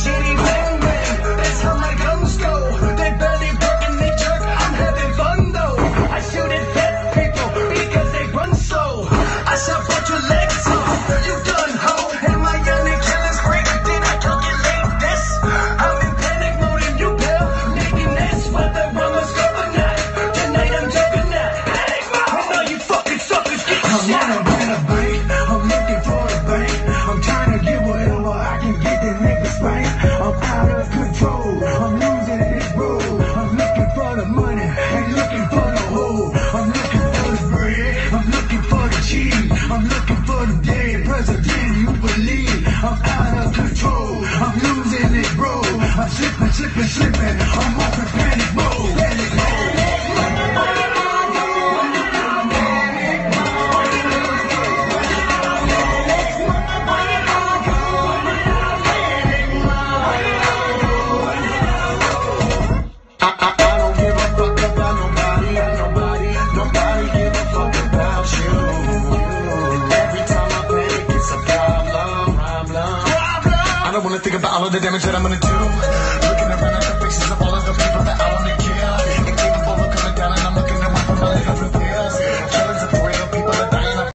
shitty bang bang. That's how my guns go. They barely work and they jerk. I'm having fun though. I shoot at dead people because they run slow. I shall put your legs off. You done ho. And my young killer's break. Did I calculate this? I'm in panic mode and you pale. Making this whether one was good or not. Tonight I'm jumping out. Panic mode. And all you fucking suckers get shot. I'm looking for a bank. I'm trying to get whatever I can get that nigga spank. I'm out of control. I'm losing this road. I'm looking for the money and looking for the hoe. I'm looking for the bread. I'm looking for the cheese. I'm looking for the dead president you believe. I'm out of control. I'm losing this road. I'm slipping. I'm off in panic mode. Panic mode. I don't wanna think about all of the damage that I'm gonna do.